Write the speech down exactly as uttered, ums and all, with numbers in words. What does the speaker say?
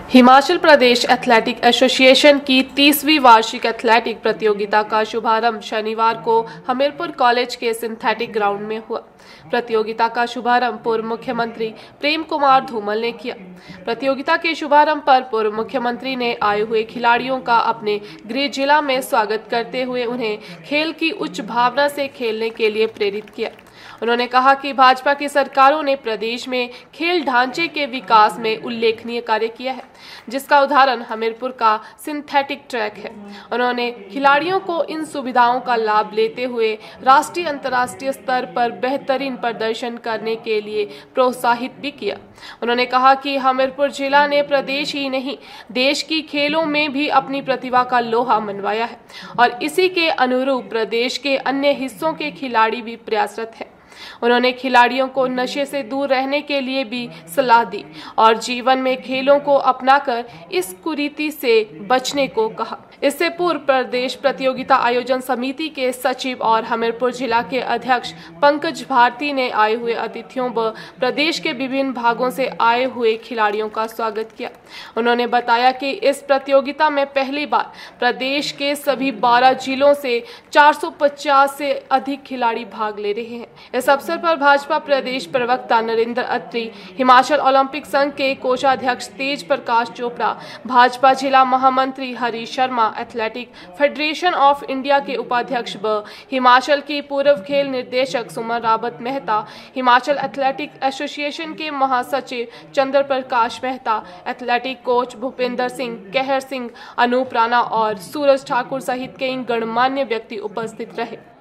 Himachal Pradesh athletic association की तीसवीं वार्षिक athletic प्रतियोगिता का शुभारंभ शनिवार को हमीरपुर कॉलेज के सिंथेटिक ग्राउंड में हुआ। प्रतियोगिता का शुभारंभ पूर्व मुख्यमंत्री प्रेम कुमार धूमल ने किया। प्रतियोगिता के शुभारंभ पर पूर्व मुख्यमंत्री ने आए हुए खिलाड़ियों का अपने गृह जिला में स्वागत करते हुए उन्हें खेल की उच्च भावना से खेलने के लिए प्रेरित किया। उन्होंने कहा कि भाजपा की सरकारों ने प्रदेश में खेल ढांचे के विकास में उल्लेखनीय कार्य किया है, जिसका उदाहरण हमीरपुर का सिंथेटिक ट्रैक है। उन्होंने खिलाड़ियों को इन सुविधाओं का लाभ लेते हुए राष्ट्रीय अंतर्राष्ट्रीय स्तर पर बेहतरीन प्रदर्शन करने के लिए प्रोत्साहित भी किया। उन्होंने कहा कि हमीरपुर जिला ने प्रदेश ही नहीं देश की खेलों में भी अपनी प्रतिभा का लोहा मनवाया है और इसी के अनुरूप प्रदेश के अन्य हिस्सों के खिलाड़ी भी प्रयासरत हैं। उन्होंने खिलाड़ियों को नशे से दूर रहने के लिए भी सलाह दी और जीवन में खेलों को अपनाकर इस कुरीति से बचने को कहा। इससे पूर्व प्रदेश प्रतियोगिता आयोजन समिति के सचिव और हमीरपुर जिला के अध्यक्ष पंकज भारती ने आए हुए अतिथियों व प्रदेश के विभिन्न भागों से आए हुए खिलाड़ियों का स्वागत किया। उन्होंने बताया कि इस प्रतियोगिता में पहली बार प्रदेश के सभी बारह जिलों से चार सौ पचास से अधिक खिलाड़ी भाग ले रहे हैं। इस अवसर पर भाजपा प्रदेश प्रवक्ता नरेंद्र अत्री, हिमाचल ओलंपिक संघ के कोषाध्यक्ष तेज प्रकाश चोपड़ा, भाजपा जिला महामंत्री Harish Sharma, athletic federation of India के उपाध्यक्ष व हिमाचल की पूर्व खेल निर्देशक सुमन रावत मेहता, हिमाचल एथलेटिक एसोसिएशन के महासचिव चंद्र प्रकाश मेहता, एथलेटिक कोच भूपेंद्र सिंह, कहर सिंह, अनूप राणा और सूरज ठाकुर सहित कई गणमान्य व्यक्ति उपस्थित रहे।